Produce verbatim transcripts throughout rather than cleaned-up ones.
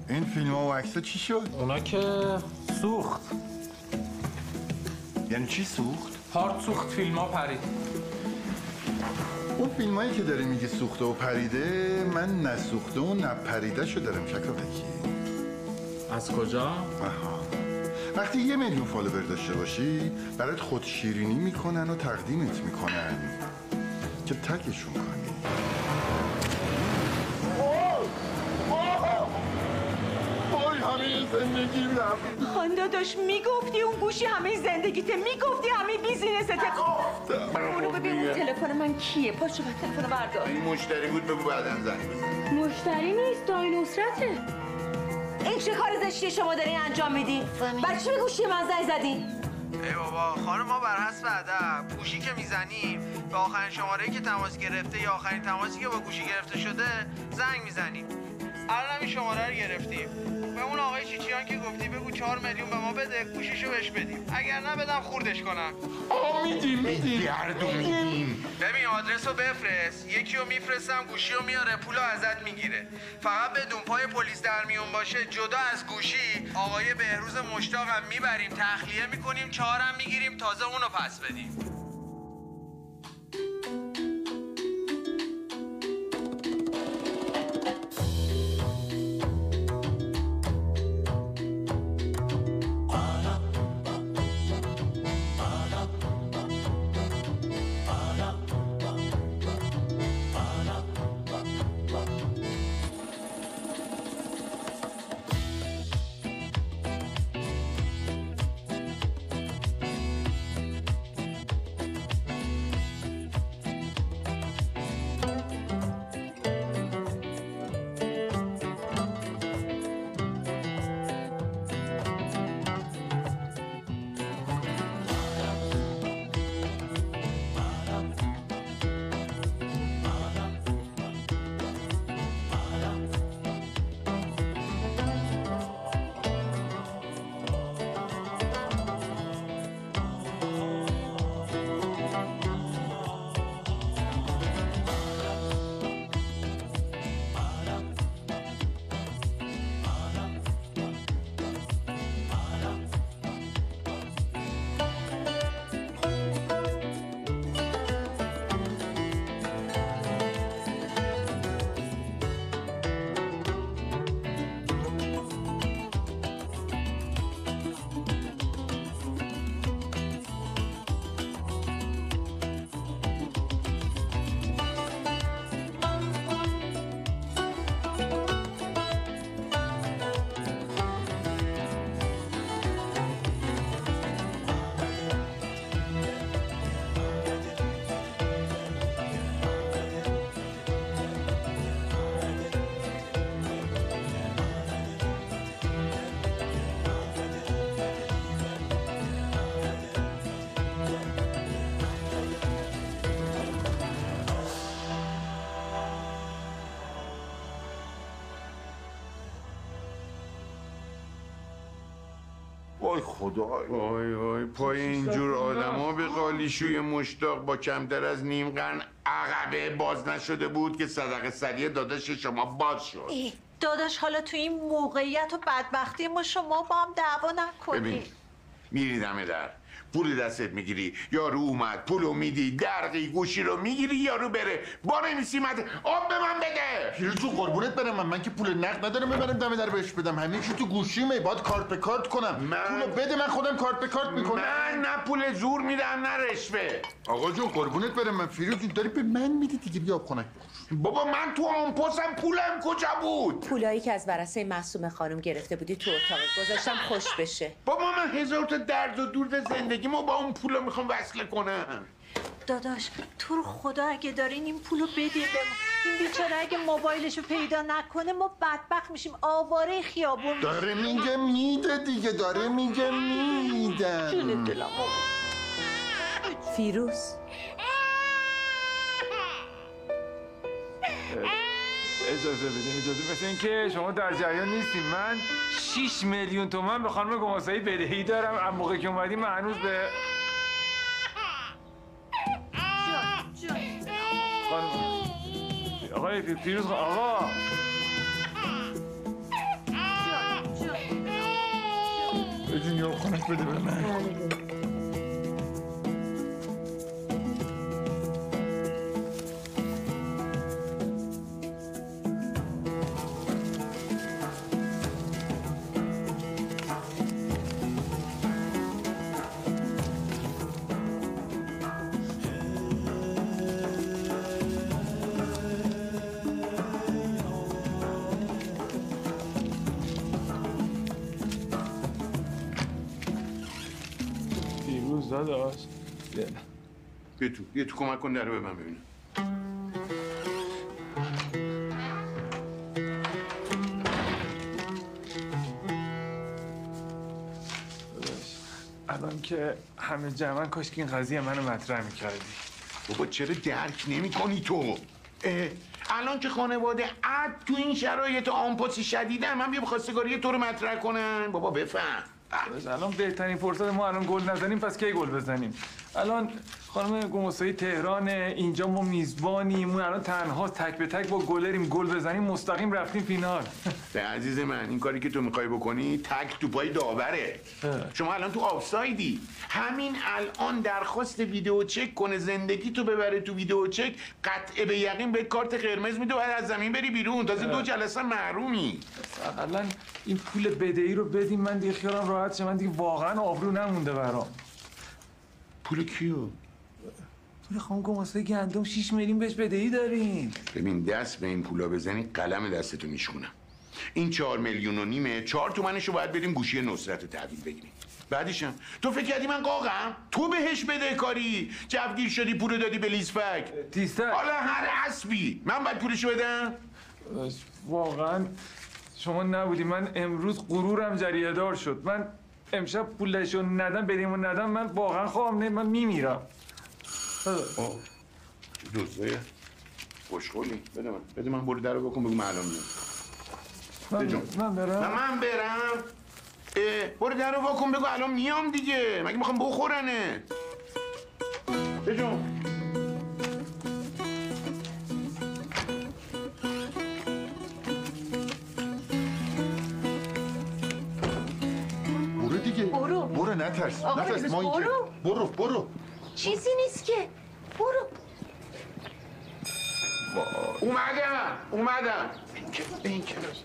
این فیلم ها و عکس چی شد؟ اونا که سوخت. یعنی چی سوخت؟ هارد سوخت، فیلم ها پرید. اون فیلم هایی که داره میگه سوخته و پریده، من نسوخته و نپریده شو دارم شکل بکی. از کجا؟ آها. وقتی یه میلیون فالوور داشته باشی برات خود شیرینی میکنن و تقدیمت میکنن که تکشون کنی. وای همه زندگیم رفت. خانده داشت میگفتی اون گوشی همه زندگیته، میگفتی همه بیزینسته. برو ببین اون تلفن من کیه؟ پاشو با تلفن بردار. این مشتری بود بگو بعدن زنگ بزن. مشتری نیست، دای نصرته. این چه کار زشتی شما دارین انجام میدین؟ برای چی به گوشی من زنگ زدین؟ ای بابا خانم، ما بر حسب ادب گوشی که میزنیم به آخرین شماره‌ای که تماس گرفته یا آخرین تماسی که با گوشی گرفته شده زنگ میزنیم. الان این شماره رو گرفتیم. به اون آقای چیچیان که گفتی بگو چهار میلیون به ما بده، گوشیشو بهش بدیم. اگر نه بدم خوردش کنم. آه میدیم میدیم گردو میدیم. ببین آدرس رو بفرست، یکی رو میفرستم گوشی رو میاره پولو ازت میگیره. فقط بدون پای پلیس در میون باشه جدا از گوشی آقای بهروز مشتاقم میبریم تخلیه میکنیم، چهارم میگیریم تازه اونو پس بدیم. وای خدا وای وای پای اینجور آدما به قالیشوی مشتاق با کمتر از نیم قرن عقبه باز نشده بود که صدقه سریع داداش شما باز شد. داداش حالا تو این موقعیت و بدبختی ما شما با هم دعوا نکنید. ببین میری دم در پول دستت میگیری، یارو اومد پولو میدی، درقی گوشی رو میگیری، یارو بره با نمیسی مده آب به من بده. پیروز تو قربونت برم من من که پول نقد ندارم ببرم دم در بهش بدم، همه چی تو گوشیمه، باید کارت به کارت کنم. من... پولو بده من خودم کارت به کارت میکنم. من نه پول زور میدم نه رشوه. آقا جون قربونت برم من فیروز جون داری به من میدی دیگه، بیا خنک بابا من تو اون پستم پولم کجا بود؟ پولایی که از ورثه معصومه خانم گرفته بودی تو اتاق گذاشتم خوش بشه. بابا من هزار تا درد و دور زندگیمو با اون پولا میخوام وصل کنم. داداش تو رو خدا اگه دارین این پولو بدی به ما، این بیچاره اگه موبایلشو پیدا نکنه ما بدبخت میشیم، آواره خیابون. داره میگه میده دیگه، داره میگه میدم. جون دلم فیروز اجازه بده اجازه مثل این که شما در جریان نیستیم. من شیش میلیون تومن به خانم گماسایی بدهی دارم. از موقع که اومدیم من هنوز به خانم آقای پیروز آقا جون یا خونک بده به من. دیروز داداش بیا تو بیا تو کمک کن در به من ببینم. الان که همه جمعن کاش که این قضیه منو مطرح میکردی. بابا چرا درک نمی کنی تو؟ اه، الان که خانواده عد تو این شرایط آنپاسی شدیدن من بیا خواستگاری تو رو مطرح کنن. بابا بفهم. داداش، الان بهترین فرصت ما الان گل نزنیم پس کی گل بزنیم؟ الان خانم گماسایی تهران، اینجا ما میزبانیم، ما الان تنها تک به تک با گلریم، گل بزنیم مستقیم رفتیم فینال. به عزیز من این کاری که تو میخوای بکنی تک تو پای داوره. شما الان تو آفسایدی. همین الان درخواست ویدیو چک کنه زندگی تو ببره تو ویدیو چک، قطع به یقین به کارت قرمز میده و از زمین بری بیرون. تازه دو جلسه محرومی. الان این پول بدهی رو بدیم من دیگه خیالم راحت شه، من دیگه واقعا آبرو نمونده برام. پول کیو؟ پول خانم گماسایی گندم شیش میلیون بهش بدهی داریم. ببین دست به این پولا بزنی قلم دستتو میشکنم. این چهار میلیون و نیمه چهار تومنشو باید بریم گوشی نصرت تحویل بگیریم. بعدشم تو فکر کردی من قاقم؟ تو بهش بده کاری جوگیر شدی پولو دادی به لیزفک. تیستر حالا هر حسبی من باید پولشو بدم؟ واقعا شما نبودی من امروز غرورم جریه دار شد. من امشب پولشو ندم بدیمو ندم من واقعا خوابم نه من میمیرم. دوستای خوشخولی بده من بده من برو درو بکن بگو من الان میام. من, من برم نه من برم. اه برو درو بکن بگو الان میام دیگه. مگه میخوام بخورنه؟ بجون برو دیگه. برو. برو نترس. آقا نترس بس ما اینجا. برو. برو برو. چیزی نیست که. برو. اومدم اومدم. این کلاس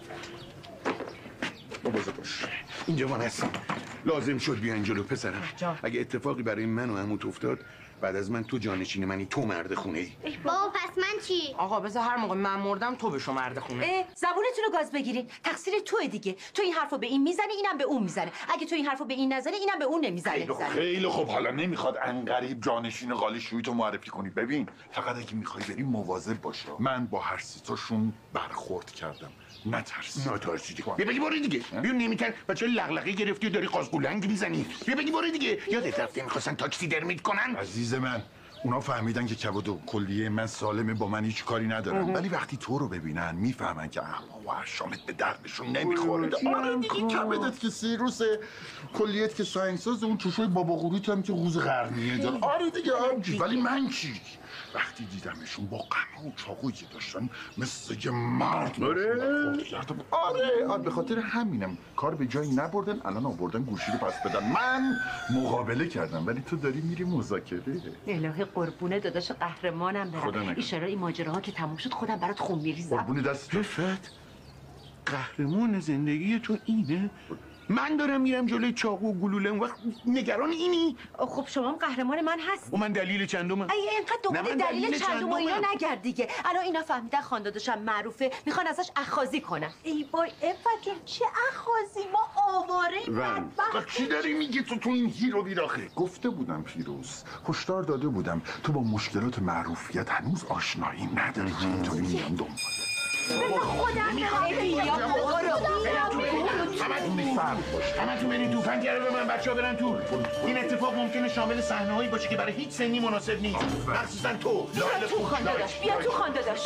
بابا باش اینجا من هستم. لازم شد بیاین جلو پسرم. اگه اتفاقی برای من و عموت افتاد بعد از من تو جانشین منی، تو مرد خونه ای. بابا پس من چی؟ آقا بذار هر موقع من مردم تو بشو مرد خونه. اه زبونتون رو گاز بگیرین. تقصیر توه دیگه. تو این حرفو به این میزنی اینم به اون میزنه. اگه تو این حرفو به این نزنی اینم به اون نمیزنه. خیلی خوب خیلی خوب. حالا نمیخواد انقریب جانشین قالی شویی تو معرفی کنی. ببین فقط اگه میخوای بری مواظب باش. من با هر سیتاشون برخورد کردم. نترس. نترسیدی. بیا بگی برو دیگه. بیا نمیتر بچه لغلقی گرفتی و داری قازقولنگ میزنی. بیا بگی برو دیگه. یادت رفته میخواستن تاکسی درمیت کنن؟ عزیز من اونا فهمیدن که کبد و کلیه من سالمه با من هیچ کاری ندارن ولی وقتی تو رو ببینن میفهمن که احما و شامت به دردشون نمیخوره. آره دیگه کبدت که سیروسه کلیت که سنگساز اون چشوی بابا قوریت هم که قوز قرنیه دار. آره دیگه آبجی. ولی من چی؟ وقتی دیدمشون با قمه و چاقویی که داشتن مثل یه مرد آره آره آره به خاطر همینم کار به جایی نبردن. الان آوردن گوشی رو پس بدن. من مقابله کردم ولی تو داری میری مذاکره. الهی قربونه داداش قهرمانم خدا برم. نکنه. ایشالا این ماجراها که تموم شد خودم برات خون میریزم. قربون دست لطفت قهرمان زندگی تو اینه؟ من دارم میرم جلوی چاقو و گلوله اون وقت نگران اینی؟ خب شما هم قهرمان من هست. و من دلیل چندمم؟ ای اینقدر نه، دنبال من دلیل دلیل چندم و اینا چندمم. نگرد دیگه. الان اینا فهمیدن خانداداشم معروفه میخوان ازش اخاذی کنن. ای وای افت جون چه اخاذی؟ ما آواره ون. بدبخت. چی داری میگی تو تو این هیرو بیراخه؟ گفته بودم پیروز هشدار داده بودم تو با مشکلات معروفیت هنوز آشنایی نداری که اینطوری میان دنبال خودم بیا برو. همتون برید همتون برید تو پنجره به من بچه‌ها برن تو. این اتفاق ممکنه شامل صحنه‌هایی باشه که برای هیچ سنی مناسب نیست مخصوصا تو. بیا تو خانداداش بیا تو خانداداش.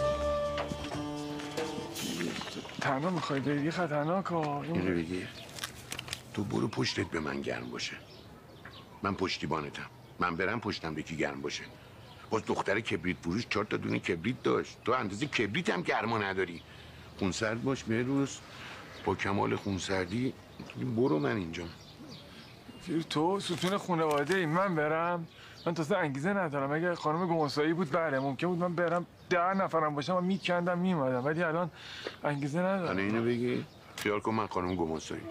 تنها میخوای بری خطرناک ها. اینو بگیر تو برو پشتت به من گرم باشه. من پشتیبانتم. من برم پشتم به کی گرم باشه. باز دختر کبریت فروش چهار تا دونه کبریت داشت. تو اندازه کبریت هم گرما نداری. خونسرد باش بهروز. با کمال خونسردی برو من اینجا. فیروز تو ستون خانواده ای، من برم؟ من تازه انگیزه ندارم. اگه خانم گماسایی بود بله ممکن بود من برم ده نفرم باشم و میکندم میمادم، ولی الان انگیزه ندارم. الان اینو بگی خیال کن من خانم گماسایی.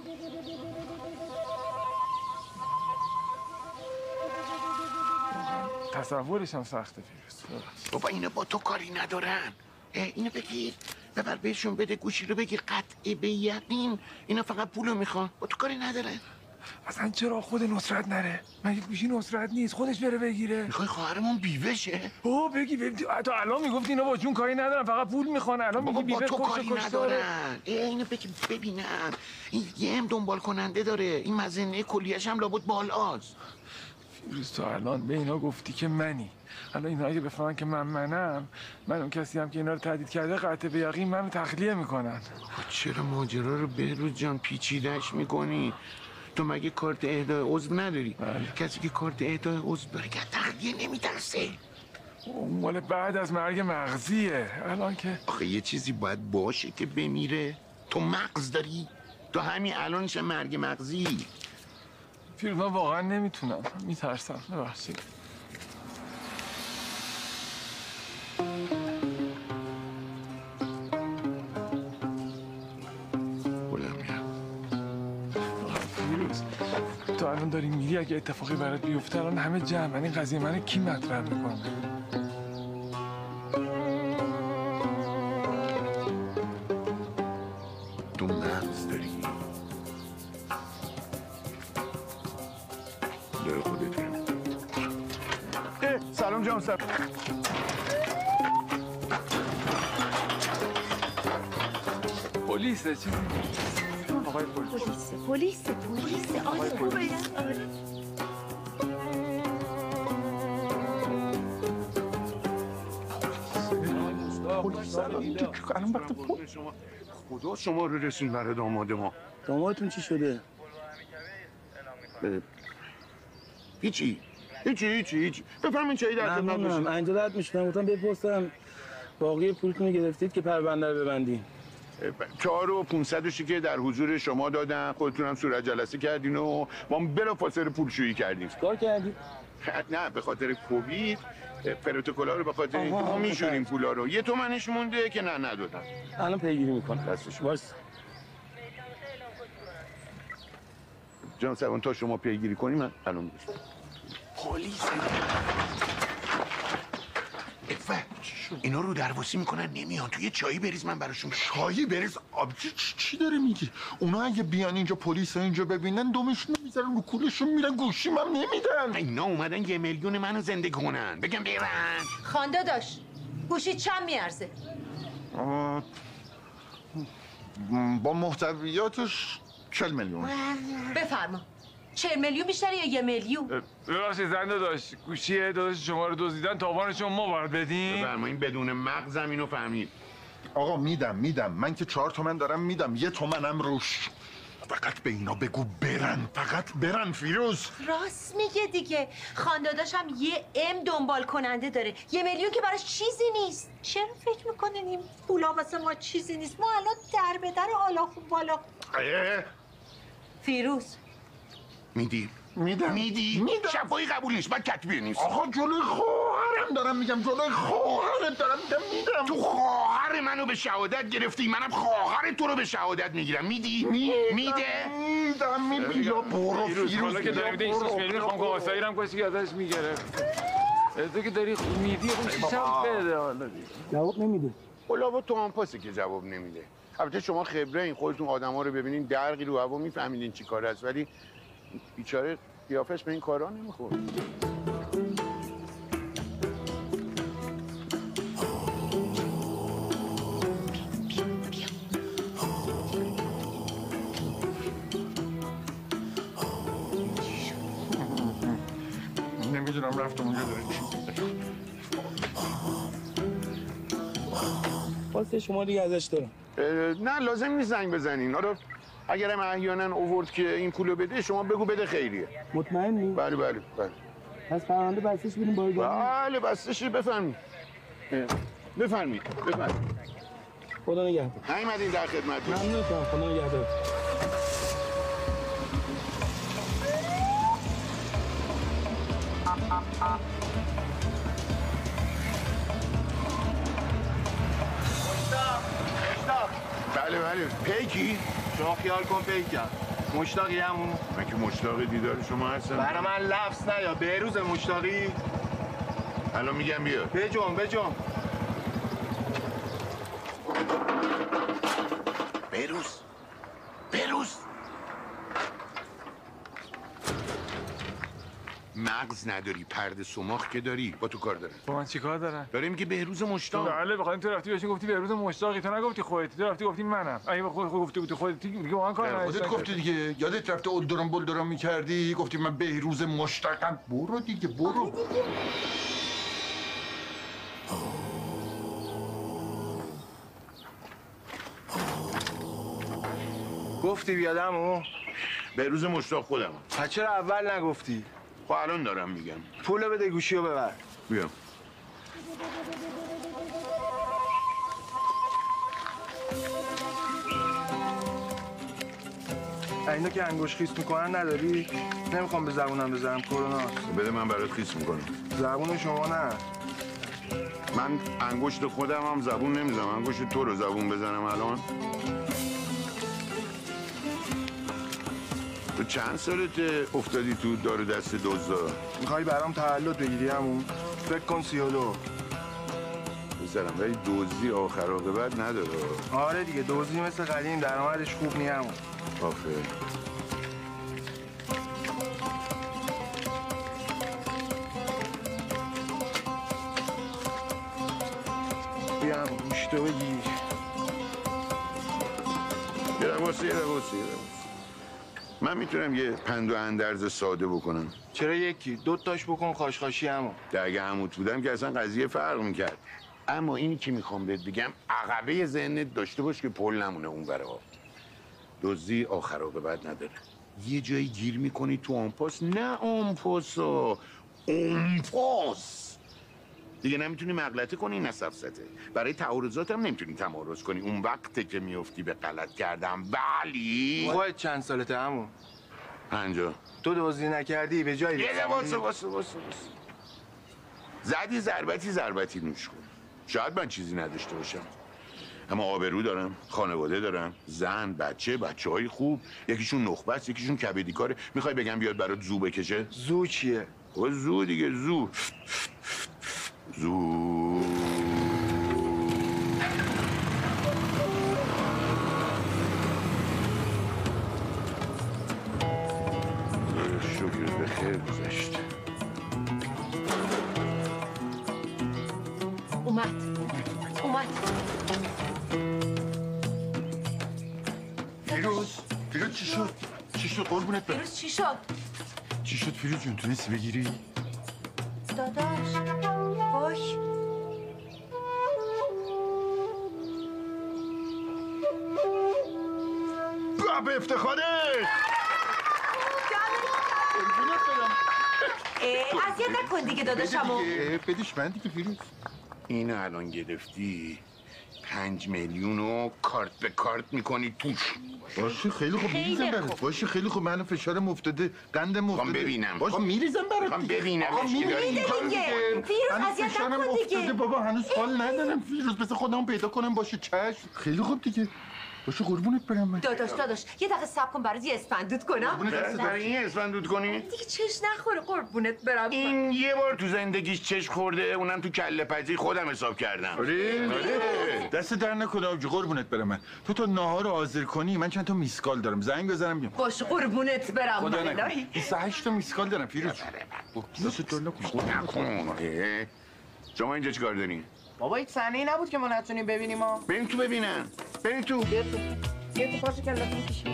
تصورش هم سخته فیروز. بابا اینا با تو کاری ندارن. اینو بگیر ببر بهشون بده، گوشی رو بگیر، قطعه به یقین اینا فقط پولو میخوان، با تو کاری ندارن. اصلا چرا خود نصرت نره؟ مگه گوشی نصرت نیست؟ خودش بره بگیره. میخوای خواهرمون بیوه شه؟ اوه بگی بگی تا الان میگفتی اینا با جون کاری ندارن فقط پول میخوان، الان میگی بیوه با تو کشت کاری کشت ندارن. اینو بگی ببینن این یه هم دنبال کننده داره، این مزنه کلیه‌اش هم لابد بالاست. فیروز تو الان به اینا گفتی که منی، الان اینا اگه بفهمن که من منم، من اون کسی هم که اینا رو تهدید کرده قطع به یقین منو تخلیه میکنن. چرا ماجرا رو بهروز جان پیچیده‌اش میکنی؟ تو مگه کارت اهدای عضو نداری؟ بله. کسی که کارت اهدای عضو داره که تخلیه نمیترسه. اون مال بعد از مرگ مغزیه، الان که آخه یه چیزی باید باشه که بمیره. تو مغز داری؟ تو همین الانش مرگ مغزی. فیروز من واقعا نمیتونم، میترسم، ببخشید. بلند میرم. فیروز تو الان داری میری، اگه اتفاقی برات بیفته الان همه جمع، این قضیه منو کی مطرح میکنه؟ تو مغز داری؟ داره خودت رو. سلام جان سر. پلیسه چیزی؟ آقای پلیس. پلیس پلیس پلیس آره خوبه آره. الان وقت پول. خدا شما رو رسون برای داماد ما. دامادتون چی شده؟ هیچی هیچی هیچی هیچی بفهمین چایی در خدمت ممنونم. باشید. اینجا رد میشدم گفتم بپرسم باقی پولتون رو گرفتید که پرونده رو ببندین. چهار و پونصدشی که در حضور شما دادم، خودتون هم صورت جلسه کردین و ما بلافاصله پولشویی کردیم. کار کردی؟ نه به خاطر کووید پروتکل‌ها رو به خاطر اینکه آها، ما آها. میشوریم پولا رو. یه تومنش مونده که نه ندادم. الان پیگیری میکنم. دستش وایس. جان سوان تا شما پیگیری کنی من الان میرسم. پلیس افه اینا رو درواسی میکنن نمیان. تو یه چایی بریز من براشون. چایی بریز آب چی, چی داره میگی؟ اونا اگه بیان اینجا پلیس اینجا ببینن دومشون میذارن رو کولشون میرن گوشی من نمیدن. اینا اومدن یه میلیون منو زنده کنن. بگم برن. خانده داشت گوشی چند میارزه؟ آه، با محتویاتش چل میلیون. بفرما چهل میلیون بیشتر یا یه میلیون؟ ببخشید زنده داشت گوشی داداش شما رو دزدیدن، تاوانش رو ما باید بدیم. بفرمایین بدون مغزم اینو فهمید. آقا میدم میدم من که چهار تومن دارم میدم، یه تومنم روش. فقط به اینا بگو برن، فقط برن فیروز. راست میگه دیگه، خانداداش هم یه ام دنبال کننده داره، یه میلیون که براش چیزی نیست. چرا فکر میکنین این پولا واسه ما چیزی نیست؟ ما الان در به در آلا خوب بالا. اه، فیروز میدی؟ میدم میدی؟ میدم. شفایی قبولش بعد کتبی نیست. آقا جلوی خواهرم دارم میگم، جلوی خواهرم دارم میگم میدم. تو خواهر منو به شهادت گرفتی، منم خواهر تو رو به شهادت میگیرم. میدی؟ میده؟ میدم میدم. یا برو فیروز فیروز حالا که داری میده این برو، شیش میلیون برو، خانم گواسایی هم کسی که ازش میگرفت. تو که داری میدی خب شیشم بده حالا دیگه. جواب نمیده. خلا تو هم پاسه که جواب نمیده. البته شما خبره این خودتون آدما رو ببینین درقی رو هوا میفهمیدین چی کار است، ولی بیچاره قیافش به این کارا نمیخوره. نمیدونم رفتم اونجا داره چی. واسه شما دیگه ازش دارم. نه لازم نیست زنگ بزنین. آره اگرم احیانا اوورد که این پولو بده شما بگو بده خیریه. مطمئنی؟ بله بله بله. پس پرونده بستش بدیم باید باید. بله بستشی بفرمید. بفرمید بفرمید. خدا نگهدار. نیومدین در خدمتتون. ممنونتم. خدا نگهدار. بله پیکی؟ شما خیال کن پیکم مشتاقی همون؟ من که مشتاق دیدار شما هستم. برای من لفظ نیا بهروز مشتاقی؟ الان میگم بیا. بجم بجم. بهروز بهروز مغز نداری، پرده سوماخ که داری، با تو کار داره. با من چیکار دارن؟ داره میگه بهروز مشتاق. بله بخاطر تو رفتی بهش گفتی بهروز مشتاقی، تو نگفتی خودت، تو رفتی گفتی منم. اگه خود گفتی تو خودت دیگه با من کار نداشت. خودت گفتی دیگه، یادت رفته اولدرام بولدرام میکردی، گفتی من بهروز مشتاقم. برو دیگه برو. گفتی بیادمو؟ بهروز مشتاق خودم. پس چرا اول نگفتی؟ خب الان دارم میگم. پول بده گوشی رو ببر. بیا. اینا که انگوش خیس میکنن نداری؟ نمیخوام به زبونم بزنم کرونا. بده من برات خیس میکنم. زبون شما نه. من انگشت خودم هم زبون نمیزنم، انگشت تو رو زبون بزنم الان. تو چند سالت افتادی تو دار دست دزدا؟ میخوای برام تولد بگیری همون؟ فکر کن سی و دو. بزنم ولی دزدی آخر عاقبت نداره. آره دیگه دزدی مثل قدیم درآمدش خوب نی همون. آخه بیام گوشتو بگیر. یه دقیقه یه دقیقه من میتونم یه پند و اندرز ساده بکنم. چرا یکی؟ دو تاش بکن خاشخاشی همون. اگه عمود بودم که اصلا قضیه فرق میکرد. اما اینی که میخوام بهت بگم عقبه ذهنت داشته باش که پل نمونه اون برا. دزدی آخر عاقبت نداره. یه جایی گیر میکنی تو آنپاس، نه آنپاسا، آنپاس. دیگه نمیتونی مغلطه کنی نه سفسته. برای تعارضات هم نمیتونی تمارض کنی. اون وقته که میافتی به غلط کردم. ولی خودت چند سالته همون؟ پنجاه. تو دزدی نکردی به جایی یه برسی. واسه واسه واسه واسه زدی ضربتی ضربتی نوش کن. شاید من چیزی نداشته باشم اما آبرو دارم، خانواده دارم، زن، بچه، بچه های خوب. یکیشون نخبه است، یکیشون کبدی کاره. میخوای بگم بیاد برات زو بکشه؟ زو چیه؟ خب زو دیگه، زو زو شکر به خیر گذشت. اومد اومد. فیروز فیروز چی شد؟ چی شد قربونت برم؟ فیروز چی شد؟ چی شد فیروز جون؟ تونستی بگیری؟ داداش وای به افتخاره. اذیت نکن دیگه داداشمو. بدیش من دیگه فیروز. اینو الان گرفتی پنج میلیون رو کارت به کارت میکنی توش. باشه خیلی خوب میریزم برات. باشه خیلی خوب من فشارم افتاده، قندم افتاده. ببینم. باشه میریزم برات. میخوام ببینم. آقا میریزم دیگه. فیروز اذیت فشارم نکن دیگه. افتاده بابا، هنوز حال ندارم فیروز. بس خودم پیدا کنم. باشه چشم. خیلی خوب دیگه. باشه قربونت برم من. داداش داداش یه دقیقه صبر کن برات یه اسفندود کنم. برای این اسفندود کنی؟ دیگه چش نخوره قربونت برم. این یه بار تو زندگیش چش خورده، اونم تو کله پزی خودم حساب کردم. آره. دست در نکنه آبجی قربونت برم من. تو تا ناهار رو حاضر کنی من چند تا میسکال دارم، زنگ بزنم بیام. باشه قربونت برم. خدا الهی. نکنه بیست و هشت تا میسکال دارم فیروز. دست در نکن. نکن. شما اینجا چیکار دارین؟ بابا این صحنه‌ای نبود که ما نتونیم ببینیم ما. بریم تو ببینن. بریم تو. بیا تو. بیا تو پاس کلتون می‌کشیم.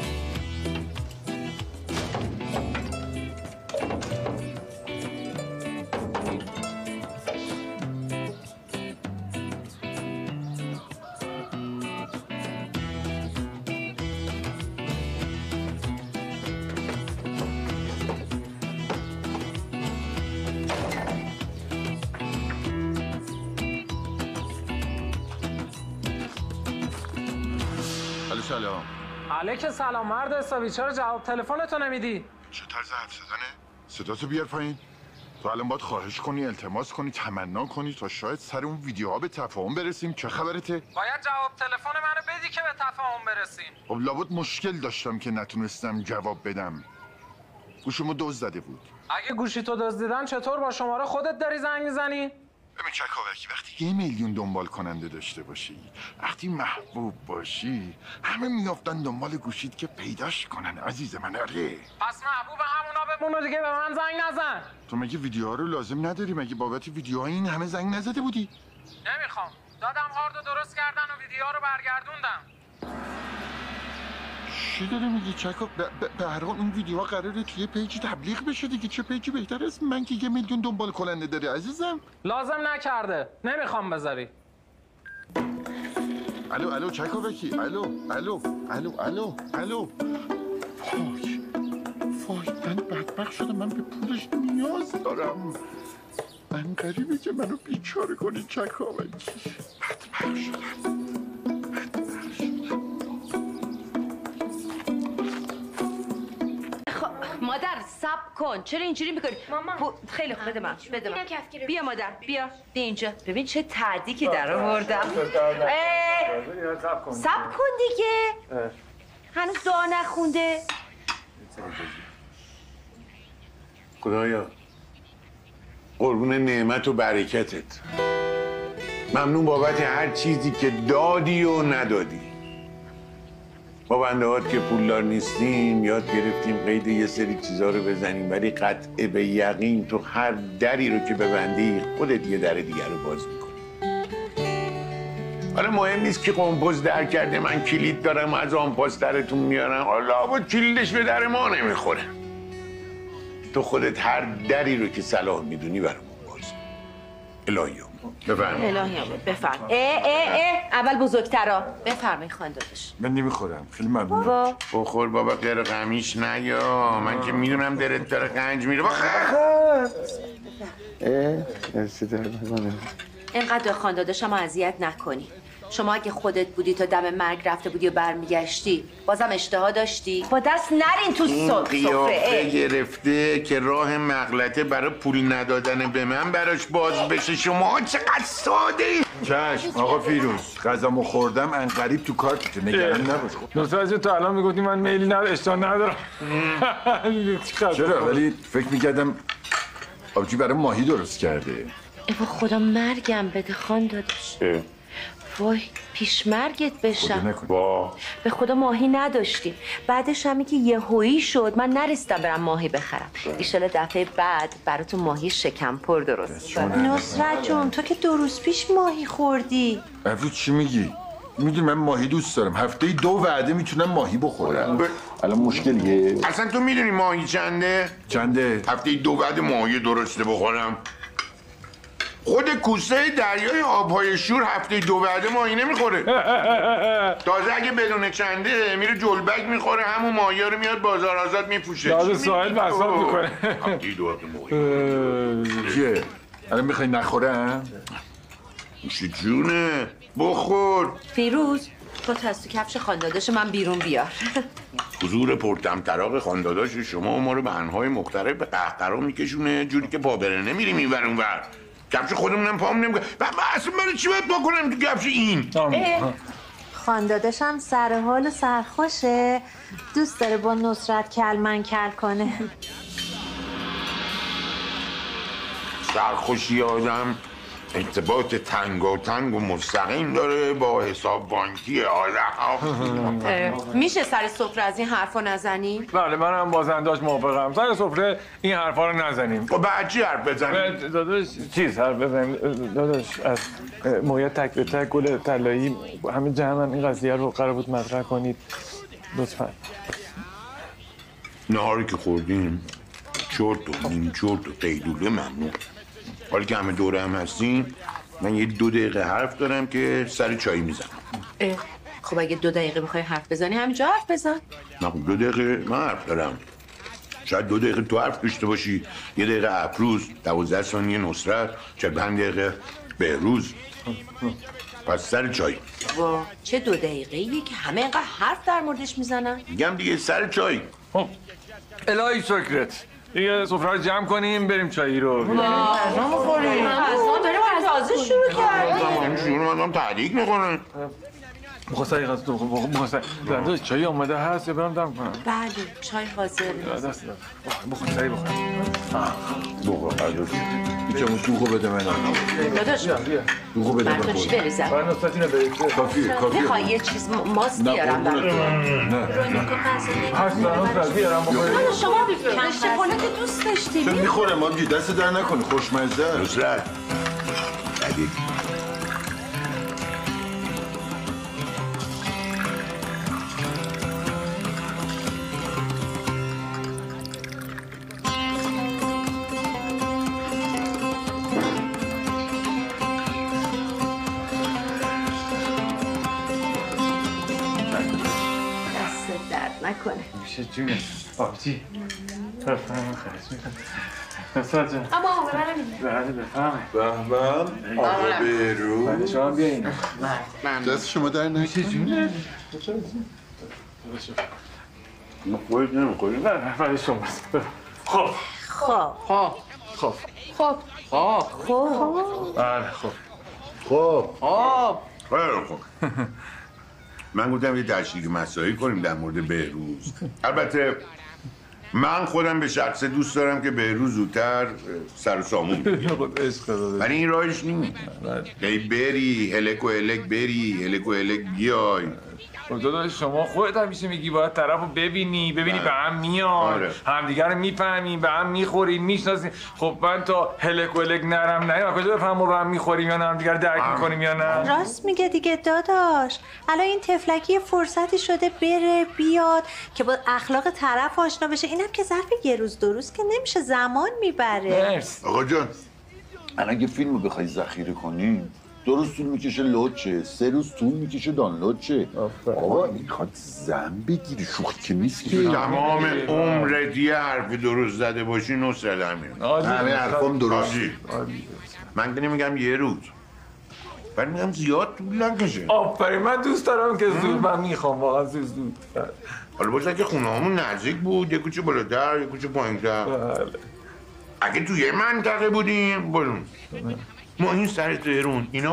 سلام. علیک سلام مرد حسابی، چرا جواب تلفنتو نمیدی؟ چه طرز حرف زدنه؟ صداتو بیار پایین. تو الان باید خواهش کنی، التماس کنی، تمنا کنی تا شاید سر اون ویدیوها به تفاهم برسیم. چه خبرته؟ باید جواب تلفن منو بدی که به تفاهم برسیم. خب لابد مشکل داشتم که نتونستم جواب بدم. گوشمو دزد زده بود. اگه گوشی تو دزدیدن چطور با شماره خودت داری زنگ میزنی؟ ببین چکاوکی، وقتی یه میلیون دنبال کننده داشته باشی، وقتی محبوب باشی، همه میافتن دنبال گوشید که پیداش کنن. عزیز من. آره پس محبوب همونا بمون و دیگه به من زنگ نزن. تو مگه ویدیوها رو لازم نداری؟ مگه بابت ویدیوها این همه زنگ نزده بودی؟ نمیخوام. دادم هاردو درست کردن و ویدیوها رو برگردوندم. چی داری میگی چکا؟ به هر حال این ویدیوها قراره توی پیجی تبلیغ بشه دیگه. چه پیجی بهتر از من که یه میلیون دنبال کننده داره عزیزم؟ لازم نکرده. نمیخوام بذاری. الو الو چکاوکی. الو الو الو الو الو. فای فای من بدبخت شدم. من به پولش نیاز دارم. من غریبه که منو بیچاره کنی چکاوکی. بدبخت شدم. مادر صبر کن. چرا اینجوری میکنی؟ ماما خیلی خوب. بده من بده من بیا مادر بیا بیا اینجا. ببین چه تعدی که در آوردم. صبر کن دیگه. هنوز دعا نخونده. خدایا قربون نعمت و برکتت، ممنون بابت هر چیزی که دادی و ندادی. با بنده هات که پولدار نیستیم یاد گرفتیم قید یه سری چیزا رو بزنیم، ولی قطع به یقین تو هر دری رو که ببندی خودت یه در دیگر رو باز میکنی. حالا مهم نیست که قمپوز در کرده، من کلید دارم از آن پاس درتون میارم. حالا با کلیدش به در ما نمیخوره. تو خودت هر دری رو که صلاح میدونی برامون باز. الهی بفرم. الهی آمد بفرم. اه اه اه اول بزرگترا بفرمایید خاندادش. من نمیخورم. خیلی ممنون. بابا بخور بابا، غیر غمیش نیا. من که میدونم دلت داره قنج میره. بخور. اینقدر خانداداشم اذیت نکنی. شما اگه خودت بودی تا دم مرگ رفته بودی و برمیگشتی بازم اشتها داشتی؟ با دست نرین تو سفره. قیافه گرفته که راه مغلطه برای پول ندادن به من براش باز بشه. شما چقدر ساده ای. چشم آقا فیروز، غذامو خوردم انقریب تو کارت نگران نباش. نصرت جون تو الان میگفتی من میلی ندارم، اشتها ندارم. چرا؟ ولی فکر میکردم آبجی برای ماهی درست کرده. ای با خدا مرگم بده خاندادش. وای پیش مرگت بشم. با به خدا ماهی نداشتیم. بعدش همی که یهویی شد من نرسیدم برم ماهی بخرم. ایشالا دفعه بعد براتون ماهی شکمپر درست کنم. نصرت جون تو که دو روز پیش ماهی خوردی. افرود چی میگی؟ میدونی من ماهی دوست دارم. هفته دو وعده میتونم ماهی بخورم. الان مشکلیه؟ اصلا تو میدونی ماهی چنده؟ چنده؟ هفته دو وعده ماهی درسته بخورم. خود کوسه دریای آبهای شور هفته دو وعده ماهی نمیخوره. تازه اگه بدون چنده میره جلبک میخوره، همون ماهی رو میاد بازار آزاد میپوشه. داده ساحل بساط میکنه. هفته دو وعده ماهی چیه؟ الان میخوای نخورم؟ موش جونه بخور. فیروز تو از تو کفش خانداداش من بیرون بیار. حضور پرطمطراق خانداداش شما و ما رو به انواع مختلف به قهقرا میکشونه، جوری که پا بره نمیریم این ور اون ور. کفش خودمونم پام نمیکنه. من اصلا برای چی باید پا کنم تو کفش این؟ خانداداشم سر حال و سرخوشه، دوست داره با نصرت کلمن کل کنه. سرخوشی آدم ارتباط تنگاتنگ و مستقیم داره با حساب بانکی آدم. میشه سر سفره از این حرفا نزنی؟ بله منم بازنداش موافقم. سر سفره این حرفا رو نزنیم. خب بعد چی حرف بزنیم؟ داداش چیز حرف بزنیم. داداش از مویا تک به تک گل طلایی همه جمع این قضیه رو قرار بود مطرح کنید لطفا. نهاری که خوردیم چرت و نیم چرت و قیلوله ممنون. حالا که همه دوره هم هستیم من یه دو دقیقه حرف دارم که سر چایی میزنم. خب اگه دو دقیقه میخوای حرف بزنی همینجا حرف بزن. نه خب دو دقیقه من حرف دارم. شاید دو دقیقه تو حرف داشته باشی، یه دقیقه افروز، دوازده ثانیه نصرت، شاید پنج دقیقه بهروز. پس سر چای. وا چه دو دقیقه ایه که همه اینقدر حرف در موردش میزنن؟ میگم دیگه سر چای. خب الهی شکرت. دیگه سفره رو جمع کنیم بریم چایی رو. غذا میخوریم. غذا داریم تازه شروع کردیم. من شروع مدام تحریک میکنن. مخصری غذا تو مخصری داداش چای آماده هست یا برام دم کنم؟ بله چای حاضر. دست بخور سری بخور. بخور قدر بیچمون دوغو بده من. داداش دوغو بده من من. توش بریزم. برای نصفت اینو بریزه. کافیه کافیه. میخوای یه چیز ماست بیارم برات؟ نه هشت دانوز بیارم بخوری. شما شکلات دوست داشتی؟ چون میخوره ماجی دست در نکنی خوشمزه. نصرت علی دست درد نکنه. میشه جونه آبجی بفهم خواهش میکنم نصرت جان اما آقا ببرم این. بله بفهم بهمن آقا بیرو بله شما بیاین دست شما در میشه نکنی. جونه ما خودت نمیخوری؟ نه نه برای شما خب خب خب خب خب خب خب بله خب خب خب خیلی خوب من گفتم یه تشریک مسایی کنیم در مورد بهروز. البته من خودم به شخص دوست دارم که بهروز زودتر سر و سامون بگیره، ولی این راهش نیست. هی بری هلک و هلک بری هلک و هلک بیای. داداش شما خودت همیشه میگی باید طرف رو ببینی ببینی به هم میان آره. همدیگر رو میفهمیم به هم میخوریم میشناسیم. خب من تا هلک و هلک نرم نه کجا بفهم ما به هم میخوریم یا نه همدیگر درک میکنیم یا نه. راست میگه دیگه داداش. الان این تفلکی یه فرصتی شده بره بیاد که با اخلاق طرف آشنا بشه. اینم که ظرف یه روز دو روز که نمیشه زمان میبره. مرسی آقا جان الان یه فیلم رو بخوای ذخیره کنی دو روز طول میکشه لود شه، سه روز طول میکشه دانلود شه. آقا میخواد زن بگیری شوخی که نیست که. تمام عمرت یه حرف درست زده باشی نصرت همین همه حرفام درست. من که نمیگم یه روز ولی میگم زیاد طول نکشه. آفرین من دوست دارم که زود من میخوام واقعا زود زود. حالا باشه که خونه همون نزدیک بود یه کوچه بالاتر یه کوچه پایین‌تر. بله اگه توی یه منطقه بودیم برون ما این سر تهرون اینا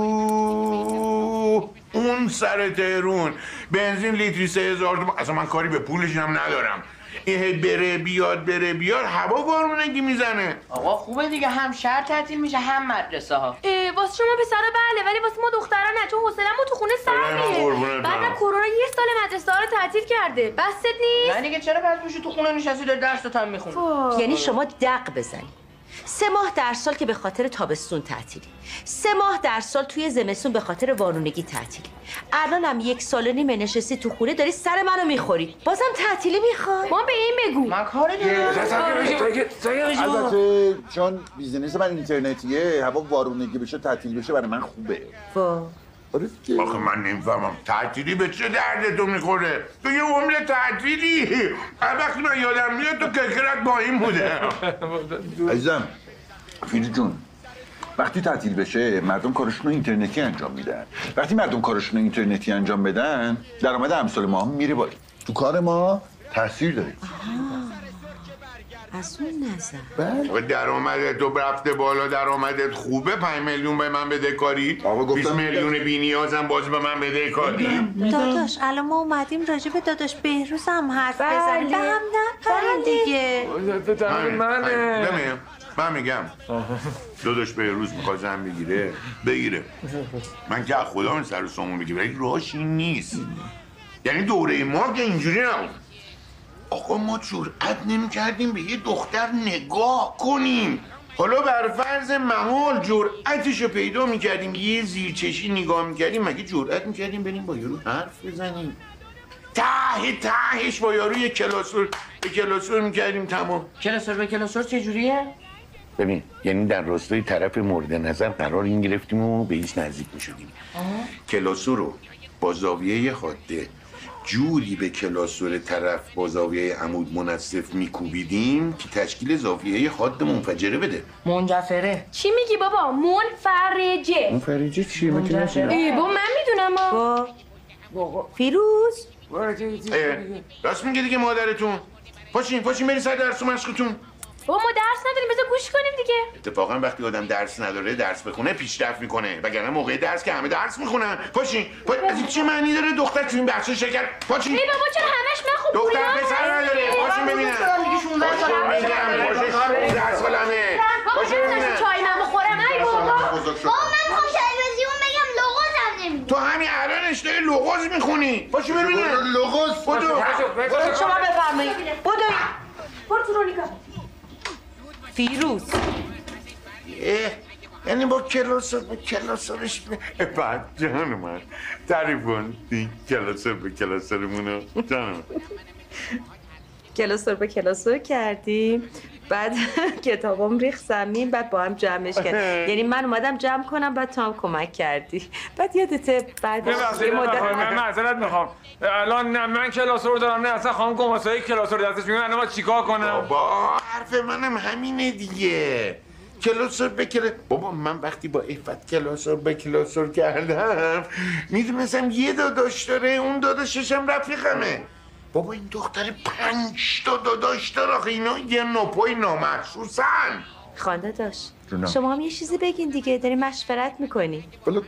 اوه اون سر تهرون بنزین لیتری سه هزار تومان. اصلا من کاری به پولش هم ندارم. این هی بره بیاد بره بیاد هوا وارونگی میزنه. آقا خوبه دیگه هم شهر تعطیل میشه هم مدرسه ها. واسه شما پسرا بله ولی واسه ما دخترا نه چون حوصله‌مون تو خونه سر میره. بعدم کرونا یه سال مدرسه ها رو تعطیل کرده. بست نیست؟ نه دیگه چرا پس میشه تو خونه نشستی داری درست هم میخونی؟ یعنی شما دق بزنی سه ماه در سال که به خاطر تابستون تعطیلی، سه ماه در سال توی زمستون به خاطر وارونگی تعطیلی. الان هم یک سال و نیمه نشستی تو خونه داری سر منو میخوری بازم تعطیلی میخوای؟ ما به این بگو من کاری دارم. البته چون بیزینس من اینترنتیه هوا وارونگی بشه تعطیل بشه برای من خوبه. وا آره دیگه. آخه من نمیفهمم تعطیلی به چه درد تو میخوره؟ تو یه عمر تعطیلی وقتی من یادم میاد تو ککرت با این بوده. عزیزم فیری جون وقتی تعطیل بشه مردم کارشون رو اینترنتی انجام میدن. وقتی مردم کارشون رو اینترنتی انجام بدن درآمد امثال ما هم میره بالا. تو کار ما تاثیر داره. از اون نظر و درآمدت تو رفته بالا درآمدت خوبه پنج میلیون به من بده کاری بیست میلیون بی نیازم باز به من بده کاری. داداش الان ما اومدیم راجع به داداش بهروز هم حرف بزنیم. به هم نپرین دیگه. منه من میگم داداش بهروز میخواد زن بگیره بگیره. من که خدا من سر و سامون بگیره ولی راهش این نیست. یعنی دوره ما که اینجوری نبود. آقا ما جرئت نمی‌کردیم به یه دختر نگاه کنیم. حالا بر فرض محال جرأتشو پیدا می‌کردیم یه زیرچشی نگاه می‌کردیم مگه جرأت می‌کردیم بریم با یارو حرف بزنیم؟ ته تهش با یارو یه کلاسور به کلاسور می‌کردیم تمام. کلاسور به کلاسور چه جوریه؟ ببین یعنی در راستای طرف مورد نظر قرار این گرفتیم و به ایش نزدیک می‌شدیم. کلاسور رو با زاویه حاده جوری به کلاسور طرف با زاویه عمود منصف میکوبیدیم که تشکیل زاویه حاد منفجره بده. منجفره. چی میگی بابا؟ منفرجه. منفرجه چیه؟ من که نشیدم. ای بابا من میدونم با فیروز راست میگه دیگه مادرتون. پاشین پاشین برین سر درس و مشقتون. بابا ما درس نداریم، بذار گوش کنیم دیگه. اتفاقا وقتی آدم درس نداره درس بخونه پیشرفت میکنه، وگرنه موقع درس که همه درس میخونن. پاشین پا... از این چه معنی داره دختر تو این بخش شکر؟ پاشین. ای بابا چرا همش من خوب دختر پسر نداره. پاشین ببینم. پاشین میگم پاشین درس فلانه. پاشین ببینم. چای من بخورم. ای بابا. بابا من میخوام تلویزیون بگم لغزم نمیده. تو همین الانش داری لغز میخونی. پاشین ببینم. لغز. بدو. شما بفرمایید. بدو. برو تو رو نگاه. فیروز. اه یعنی با کلاس با کلاسارش بعد جان من تعریف کن این کلاسار به کلاسارمونو جان من. کلاسور به کلاسور کردیم، بعد کتابام ریخ زمین، بعد با هم جمعش کردیم. یعنی من اومدم جمع کنم، بعد تو هم کمک کردی. بعد یادته بعد یه مدت من معذرت میخوام. الان نه من کلاسور دارم نه اصلا خانم گماسایی کلاسور دستش میگن. الان ما چیکار کنم؟ بابا حرف منم همینه دیگه. کلاسور به کلاس. بابا من وقتی با افت کلاسور به کلاسور کردم میدونستم یه داداش داره، اون داداشش هم رفیقمه. بابا این دختر پنج تا داداش داره. آخه اینا یه نوپای نامحسوسن. خانده داشت شما هم یه چیزی بگین دیگه، داری مشورت میکنی. بله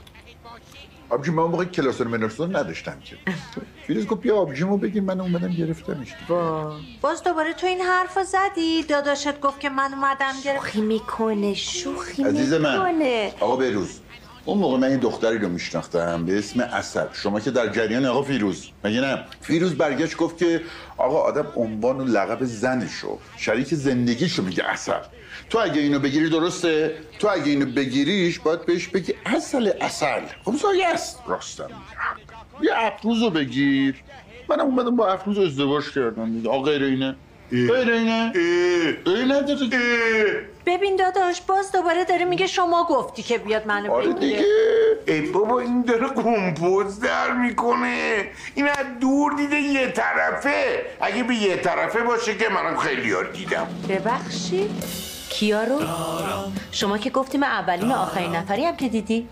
آبجی من اون موقع کلاسور منرسون نداشتم که. فیروز گفت بیا آبجیمو بگیم، من اومدم گرفتمش. با باز دوباره تو این حرفو زدی؟ داداشت گفت که من اومدم گرفتم. شوخی میکنه شوخی عزیز من میکنه. آقا بهروز اون موقع من یه دختری رو میشناختم به اسم عسل. شما که در جریان آقا فیروز مگه نه؟ فیروز برگشت گفت که آقا آدم عنوان و لقب زنشو شریک زندگیشو میگه عسل. تو اگه اینو بگیری درسته؟ تو اگه اینو بگیریش باید بهش بگی عسل عسل. خب زایه است راستم میگه. یه افروزو بگیر. منم اومدم با افروز ازدواج کردم دیگه. آقا غیر اینه؟ غیر اینه؟ غیر نداره. ببین داداش باز دوباره داره میگه شما گفتی که بیاد منو بگیره. آره دیگه. ای بابا این داره کمپوز در میکنه. این از دور دیده یه طرفه. اگه به یه طرفه باشه که منم خیلی یاد دیدم. ببخشید کیا رو؟ شما که گفتی من اولین و آخرین نفری هم که دیدی؟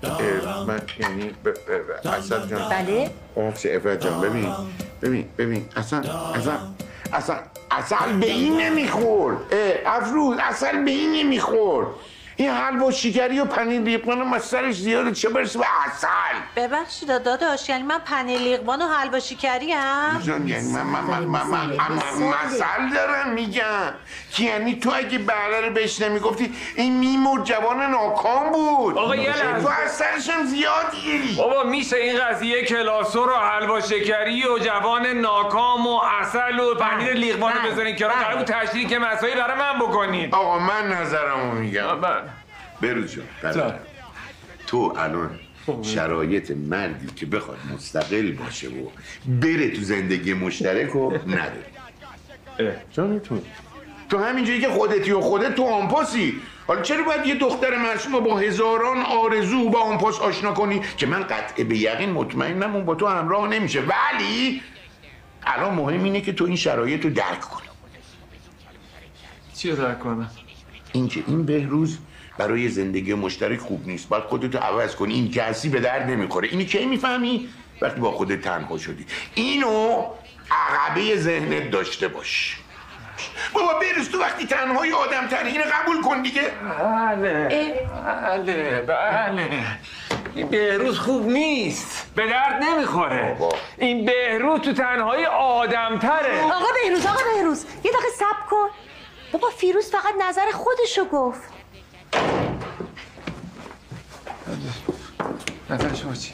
من یعنی اصلا جان. بله؟ آفشه افت جان ببین ببین ببین اصلا اصلا اصلا اصل به این نمیخور. افروز اصل به این نمیخور. این حلوا شکری و پنیر لیقمان هم سرش زیاده، چه برسه به اصل. ببخشید داداش یعنی من پنیر لیقمان و حلوا شکری هم؟ جان یعنی من من من من من مسئله دارم میگم که یعنی تو اگه بله رو بهش نمیگفتی این میمورد جوان ناکام بود. آقا یه لحظه تو از سرش هم زیاد گیری. بابا میشه این قضیه کلاسور و حلوا شکری و جوان ناکام و عسل و پنیر لیقمان رو بذارین کنار، قرار بود تشریح که مسایی برای من بکنین. آقا من نظرمو میگم. بروز جان برادر تو الان شرایط مردی که بخواد مستقل باشه و بره تو زندگی مشترک رو نداری. جانی تو تو همینجوری که خودتی و خودت تو آنپاسی. حالا چرا باید یه دختر معصوم با هزاران آرزو با آنپاس آشنا کنی که من قطع به یقین مطمئنم اون با تو همراه نمیشه، ولی الان مهم اینه که تو این شرایط رو درک کنی. چی رو درک کنم؟ اینکه این بهروز برای زندگی مشترک خوب نیست، باید خودتو عوض کنی. این کسی به درد نمیخوره. اینو کی میفهمی؟ وقتی با خودت تنها شدی. اینو عقبه ذهنت داشته باش. بابا بهروز تو وقتی تنهای آدم تری اینو قبول کن دیگه. بله بله بله این بهروز خوب نیست، به درد نمیخوره. این بهروز تو تنهای آدم تره. آقا بهروز آقا بهروز یه دقیقه صبر کن. بابا فیروز فقط نظر خودشو گفت. نظر شما چی؟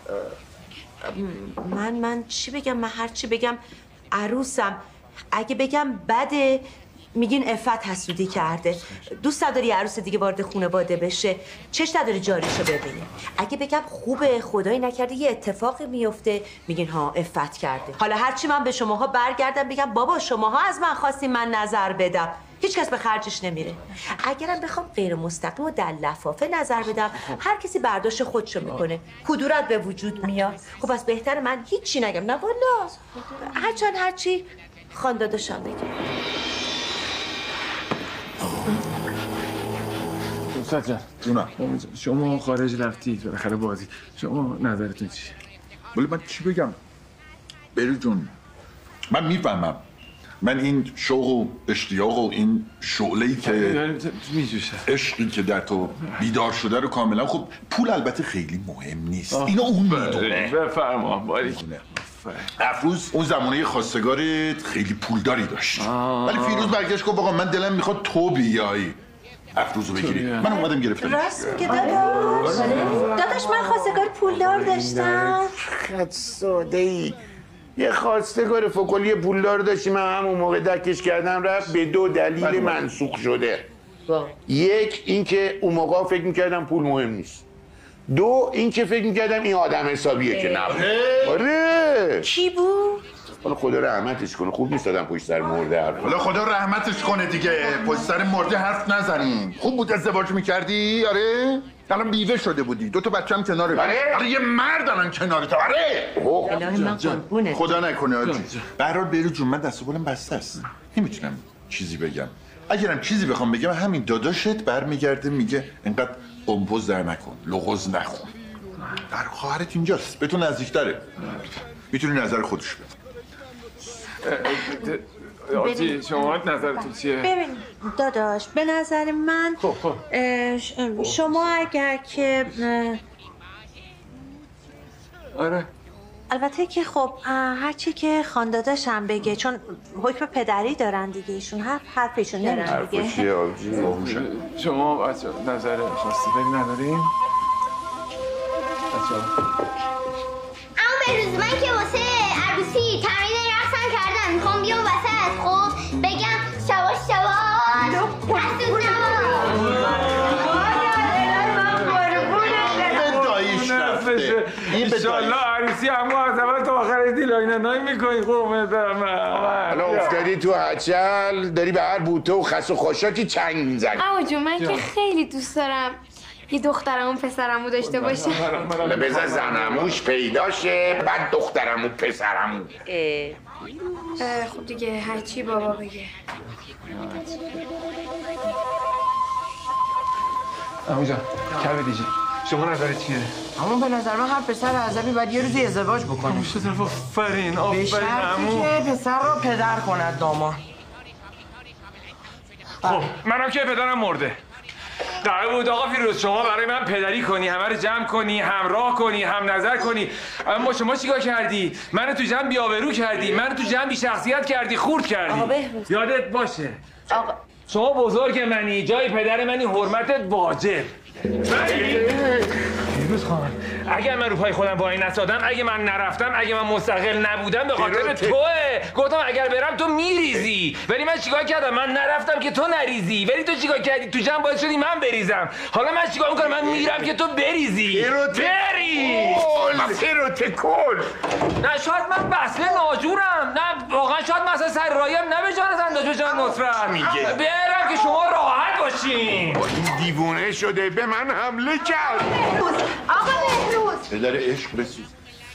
من من چی بگم؟ من هر چی بگم عروسم. اگه بگم بده میگین عفت حسودی کرده، دوست نداری عروس دیگه وارد خانواده بشه، چش نداری جاریشو ببینی. اگه بگم خوبه خدایی نکرده یه اتفاقی میفته میگین ها عفت کرده. حالا هرچی من به شماها برگردم بگم بابا شماها از من خواستین من نظر بدم، هیچ کس به خرجش نمیره. اگرم بخوام غیر مستقیم و در لفافه نظر بدم هر کسی برداشت خودشو میکنه، کدورت به وجود میاد. خب پس بهتر من هیچی نگم. نه والا هرچند هرچی خانداداشم بگه. استاد جان جونم شما خارج رفتید بالاخره بازی، شما نظرتون چیه؟ ولی من چی بگم؟ بهروز جون من میفهمم من این شوق و اشتیاق و این شعله‌ای که میجوشه عشقی که در تو بیدار شده رو کاملا خب پول البته خیلی مهم نیست اینو اون میدونه. بفرما باریک. افروز اون زمانه خواستگارت خیلی پولداری داشت ولی فیروز برگشت گفت آقا من دلم میخواد تو بیایی افروزو بگیری. من اومدم گرفتم. راست میگه داداش. داداش من خواستگار پولدار داشتم. خد ساده ای یه خواستگار فکلی پولدار داشتیم من همون موقع دکش کردم رفت به دو دلیل منسوخ شده. یک اینکه اون موقع فکر میکردم پول مهم نیست. دو اینکه فکر میکردم این آدم حسابیه که نبود. آره کی بود؟ حالا خدا رحمتش کنه خوب نیست آدم پشت سر مرده حرف. حالا خدا رحمتش کنه دیگه پشت سر مرده حرف نزنیم. خوب بود ازدواج میکردی؟ آره؟ الان بیوه شده بودی دو تا بچه‌م کناره. آره آره یه مرد الان کنارت. آره الهی من قربونت. خدا نکنه آجی. برار بیرو جون من دست و بالم بسته است نمیتونم چیزی بگم. اگرم چیزی بخوام بگم همین داداشت برمیگرده میگه اینقدر قمپوز در نکن لغز نخون. در خواهرت اینجاست به تو نزدیک‌تره میتونی نظر خودش بده. آجی شما نظرتون چیه؟ ببین داداش به نظر من شما اگر که آره البته که خب هرچی که خانداداشم بگه چون حکم پدری دارن دیگه ایشون حرف حرفشون دارن دیگه. شما بچه نظر خاصی داری نداریم؟ بچه اما بهروز من که واسه عروسی تمرین رقصم کردم میخوام بیام وسط خب بگم شواش شواش دستون ایشالله عروسی همون از اول تا آخر دیلاینه نای میکنی قومه دارم. حالا افتادی تو هچل داری به هر بوته و خس و خاشاکی چنگ میزنی. اما جون من که خیلی دوست دارم یه دخترمون پسرمو داشته باشه. حالا بذار زنموش پیدا شه بعد دخترمو پسرمو. خب دیگه هرچی بابا بگه. امو جان کبه دیجی شما نظرت چیه؟ همون به نظر من هر پسر اعظمی باید یه روزی ازدواج بکنه. همون شده آفرین آفرین به شرطی عمو. که پسر رو پدر کند داما. خب منم که پدرم مرده. قرار بود آقا فیروز شما برای من پدری کنی همه رو جمع کنی همراه کنی هم نظر کنی اما شما چیکار کردی؟ منو تو جمع بی‌آبرو کردی منو تو جمع بی شخصیت کردی خورد کردی. آقا بهروز یادت باشه آقا شما بزرگ منی جای پدر منی حرمتت واجب. فیروز خان اگر من رو پای خودم وای نسادم اگه من نرفتم اگه من مستقل نبودم به خاطر توئه. گفتم اگر برم تو میریزی ولی من چیکار کردم من نرفتم که تو نریزی ولی تو چیکار کردی تو جمع باعث شدی من بریزم. حالا من چیکار میکنم من میرم که تو بریزی. بریز پیروت کل. نه شاید من بسته ناجورم نه واقعا شاید مثلا سر رایم نه به جان زنداج به جان نصرت میگه برم که شما راحت باشین. این دیوونه شده به من حمله کرد. آقا بهروز پدر عشق بسوز.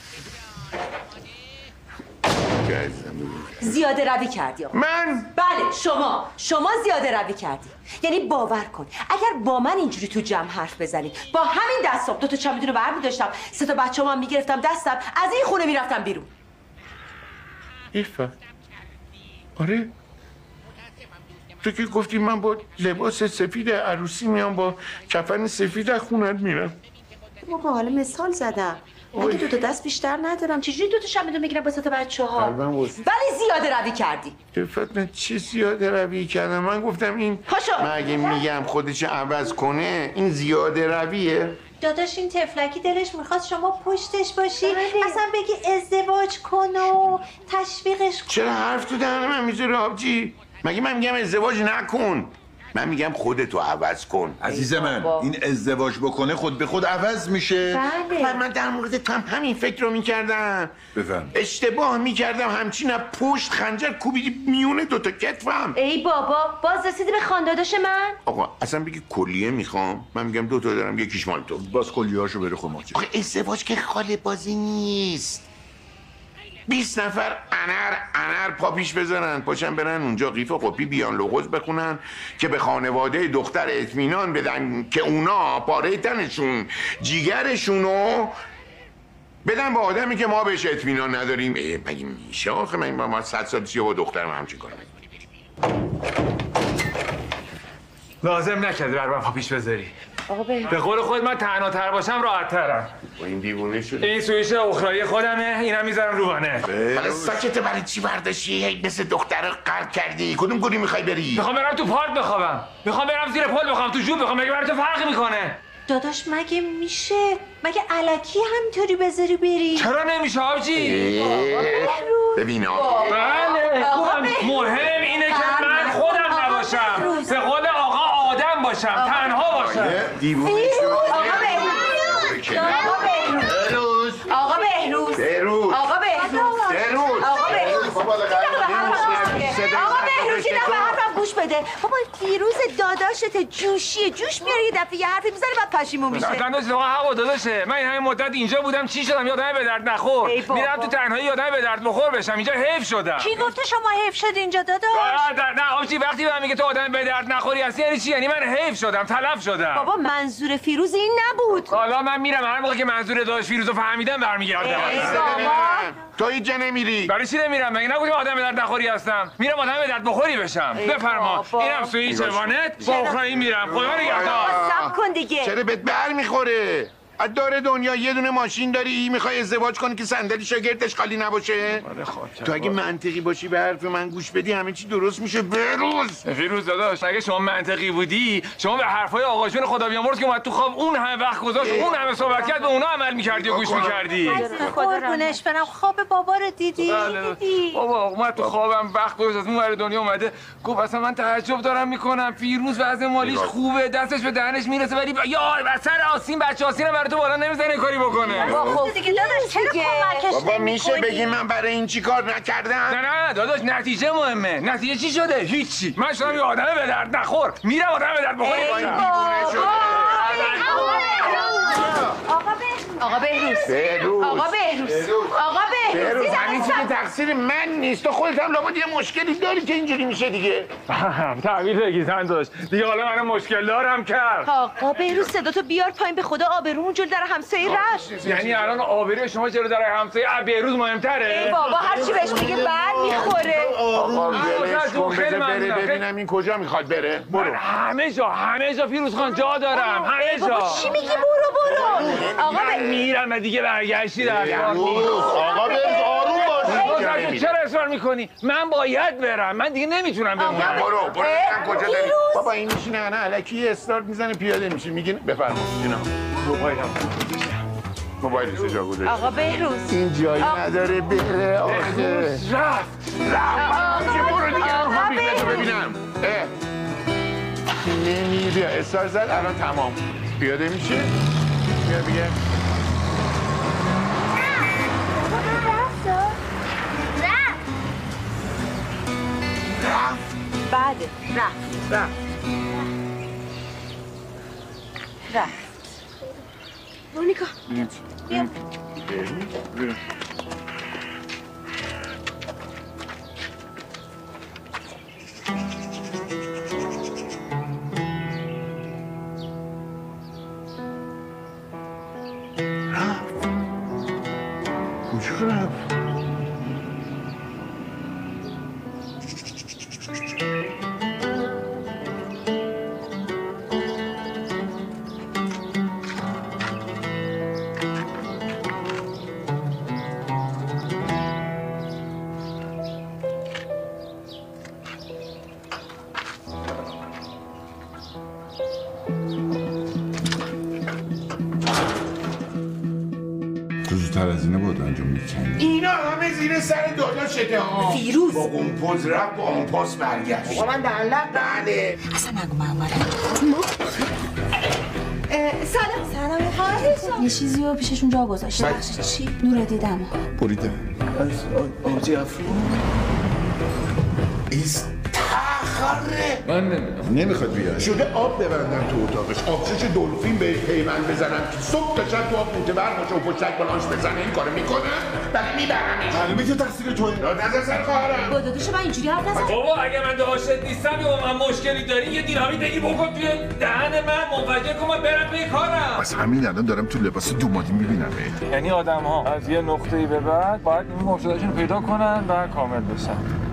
زیاده روی کردی آقا. من؟ بله شما شما زیاده روی کردی. یعنی باور کن اگر با من اینجوری تو جمع حرف بزنی با همین دستام دو تا چمدون رو برمی داشتم سه تا بچه‌ام هم میگرفتم دستم از این خونه میرفتم بیرون. ایفا آره تو که گفتی من با لباس سفید عروسی میام با کفن سفید از خونت میرم. بابا حالا مثال زدم من که دو تا دست بیشتر ندارم چجوری دو تا چمدون بگیرم با سه تا بچه‌ها؟ ولی زیاده روی کردی. فتنه چی زیاده روی کردم؟ من گفتم این پاشو من اگه میگم خودش عوض کنه این زیاده رویه. داداش این تفلکی دلش میخواست شما پشتش باشی اصلا بگی ازدواج کن و تشویقش کن. چرا حرف تو دهن من میذاره آبجی؟ مگه من میگم ازدواج نکن من میگم خودتو عوض کن. عزیز من این ازدواج بکنه خود به خود عوض میشه. بله من در مورد تو هم همین فکر رو میکردم. بفهم اشتباه میکردم همچین از پشت خنجر کوبیدی میونه دوتا کتفم. ای بابا باز رسیدی به خانداداش من؟ آقا اصلا بگی کلیه میخوام من میگم دوتا دارم یکیش مال تو. باز کلیه‌هاشو بره خماچه. آخه ازدواج که خاله بازی نیست. بیست نفر انر انر پا پیش بذارن پاشن برن اونجا قیف و قپی بیان لغز بخونن که به خانواده دختر اطمینان بدن که اونا پاره تنشون جیگرشونو بدن با آدمی که ما بهش اطمینان نداریم. ای مگه میشه آخه؟ من با ما صد سال چیه با دخترم هم چی کار میکنی؟ لازم نکرد بر من پا پیش بذاری. آقا بهروز به قول خود من تنها تر باشم راحت ترم. با این دیوونه شده. این سویش اخرایی خودمه، اینم میذارم روانه. حالا ساکت برای چی برداشتی؟ هی مثل دختر قلب کردی. کدوم گوری میخوای بری؟ میخوام برم تو پارک بخوابم. میخوام برم زیر پل بخوام تو جوب بخوام. مگه برای تو فرقی میکنه؟ داداش مگه میشه؟ مگه الکی همینطوری بذاری بری؟ چرا نمیشه آبجی؟ ببین آقا. بله مهم اینه که من خودم نباشم. به قول آقا آدم باشم، تنها باشم. دیوونه شد. آقا بهروز آقا بهروز بهروز آقا بهروز بهروز آقا بهروز بابا آقا بهروز یه دفعه حرفم گوش بده. بابا فیروز داداشت جوشیه، جوش میاره یه دفعه یه حرفی میزنه بعد پشیمون میشه. داداش واقعا هوا داداشه. من این همین مدت اینجا بودم چی شدم یادم به درد نخور. میرم تو تنهایی یادم به درد بخور بشم. اینجا حیف شدم. کی گفته شما حیف شد اینجا داداش؟ نه آبجی وقتی به من میگه تو آدم به درد نخوری هستی یعنی چی؟ یعنی من حیف شدم، تلف شدم. بابا منظور فیروز این نبود. حالا من میرم هر موقع که منظور داشت فیروزو فهمیدم برمیگردم. تو اینجا نمیری؟ برای چی نمیرم؟ مگه نگفتم آدم به درد نخوری هستم؟ میرم آدم به درد بخوری بشم. بفرما. اینم سویچ وانت با اخرایی میرم. خدا نگهدار. صبر کن دیگه. چرا بهت بر میخوره؟ از دور دنیا یه دونه ماشین داری میخوای ازدواج کنی که صندلی شاگردش خالی نباشه؟ تو اگه منطقی باشی به حرف من گوش بدی همه چی درست میشه. بهروز فیروز داداش اگه شما منطقی بودی شما به حرفای آقا جون خدا بیامرز که اومد تو خواب اون همه وقت گذاشت اون همه صحبت کرد به اونا عمل میکردی و گوش میکردی. قربونش برم خواب بابا رو دیدی؟ دیدی؟ بابا اومد تو خوابم وقت گذاشت از اون ور دنیا اومده گفت اصلا من تعجب دارم میکنم فیروز وضع مالیش خوبه دستش به دهنش میرسه ولی یا سر آسین بچه آسین برای تو بالا نمیزنه کاری بکنه. خب دیگه داداش چرا کمکش بابا میشه بگی من برای این چی کار نکردم؟ نه نه داداش نتیجه مهمه. نتیجه چی شده؟ هیچی. من شدم یه آدم به درد نخور میرم آدم به درد بخوری آقا بهروز بهروز آقا بهروز آقا بهروز بهروز همین چیزی که تقصیر من نیست. تو خودت هم لابد یه مشکلی داری که اینجوری میشه دیگه. تعبیر بگیزن داشت دیگه حالا من مشکل دارم کرد. آقا بهروز صدا تو بیار پایین به خدا آبرومون جلو در همسایه رفت. یعنی الان آبروی شما جلو در همسایه بهروز مهمتره؟ بابا هر چی بهش بگه بر میخوره. آقا ولش کن بذار بره ببینم این کجا میخواد بره. برو. همه جا همه جا فیروز خان جا دارم همه جا. بابا چی میگی برو برو. آقا من میرم و دیگه برگشتی در آقا بهروز آروم باش. چرا اصرار میکنی؟ من باید برم. من دیگه نمیتونم بمونم. برو برو من کجا داری؟ بابا این میشینه نه الکی استارت میزنه پیاده میشه. میگین بفرما جناب. موبایلم موبایل جا گذاشت. آقا بهروز این جایی نداره بره آخه. رفت رفت چه برو دیگه میخوام بیشتر ببینم. نمیری استار زد الان تمام پیاده میشه. بیا بیا بعده رفت رفت رفت مونیکا بیا کجا رفت؟ زودتر از اینه بود انجام میکنی. اینا همه زیر سر داداشته ها. فیروز با اون پوز رفت با اون پاس برگشت. بابا من دهنلق بله. اصلا نگو من اومدم. سلام سلام خواهش یه چیزی رو پیششون جا گذاشتم. چی؟ نور دیدم بریده از آبجی افرو ایست تخ خره من نمیدونم نمیخواد بیاد. شده آب ببندم تو اتاقش، آبشش دلفین به پیوند بزنم که صبح تا شب تو آب بوته بر باشه و پشتک بلانش بزنه. این کارو میکنه ولی میبرمش. معلومه که تقصیر توه. داد نزد سر خواهرم. با داداش من اینجوری حرف نزن. بابا اگه من داشت نیستم یا من مشکلی داری یه دینامیت بگی بکن توی دهن من منفجر کن من برم به کارم. بس همین الان دارم تو لباس دومادی میبینم. یعنی آدم ها از یه نقطه‌ای به بعد باید این مشکلاتشون پیدا کنن و کامل بشن.